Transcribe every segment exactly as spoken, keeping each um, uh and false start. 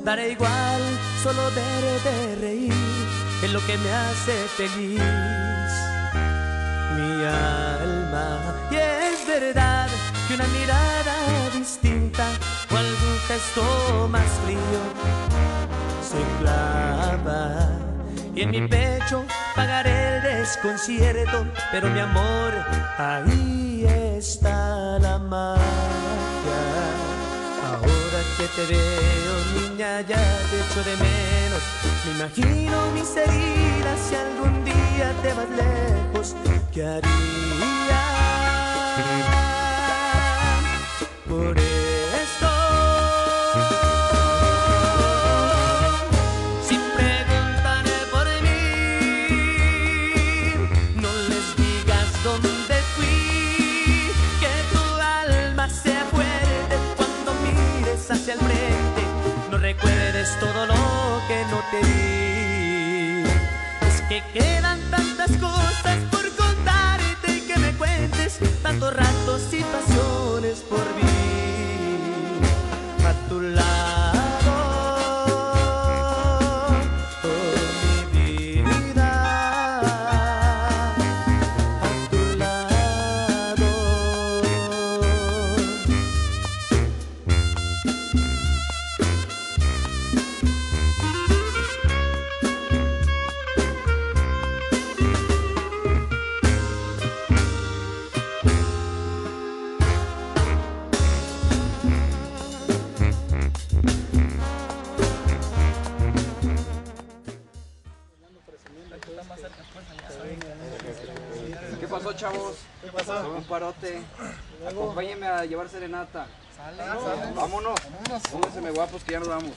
daré igual, solo verte reír es lo que me hace feliz. Mi alma, y es verdad que una mirada distinta o algún gesto más frío se clava, y en mi pecho pagaré el desconcierto, pero mi amor, ahí está la magia. Ahora que te veo, niña, ya te echo de menos. Me imagino mis heridas si algún día te vas lejos. ¿Qué haría por esto? Si preguntan por mí, no les digas dónde fui. Que tu alma sea fuerte cuando mires hacia el frente. No recuerdes todo lo que no te di. Es que quedan tantas cosas por contarte y que me cuentes, tantos ratos y pasiones por vivir a tu lado, oh mi vida, a tu lado. ¿Qué pasó, chavos? ¿Qué pasó? Un parote. Acompáñenme a llevar serenata. Sale, sale. Vámonos. Vámonos. Pónganse guapos que ya nos vamos.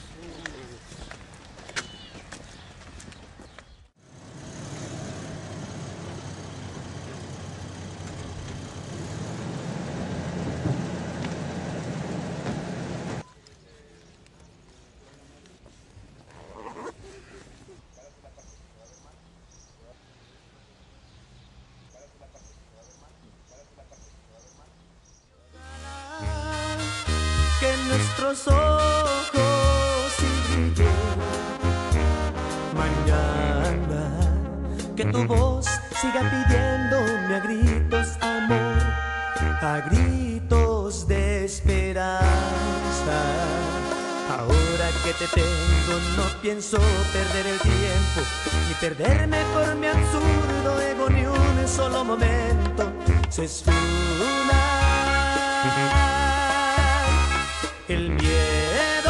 Que nuestros ojos brillen mañana, que tu voz siga pidiéndome a gritos amor, a gritos de esperanza. Ahora que te tengo no pienso perder el tiempo, ni perderme por mi absurdo ego ni un solo momento. Se esfuma el miedo,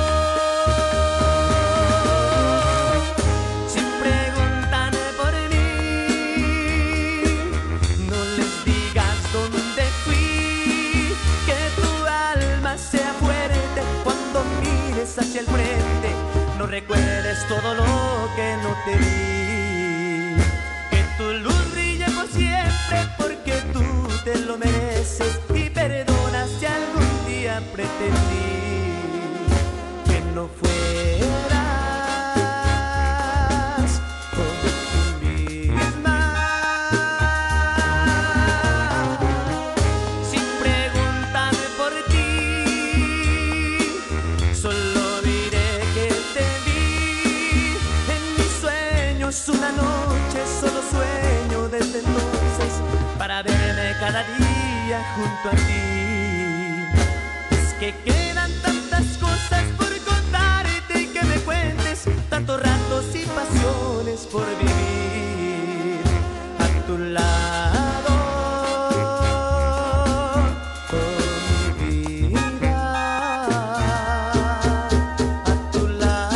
si preguntan por mí, no les digas dónde fui. Que tu alma sea fuerte cuando mires hacia el frente. No recuerdes todo lo que no te di. Que tu luz brille por siempre, porque tú te lo mereces. Y perdona si algún día pretendí que no fueras como tú misma. Sin preguntarme por ti, solo diré que te vi en mis sueños una noche. Solo sueño desde entonces para verme cada día junto a ti. Es que quedan tantas cosas por contarte y que me cuentes, tantos ratos y pasiones por vivir a tu lado, oh mi vida, a tu lado.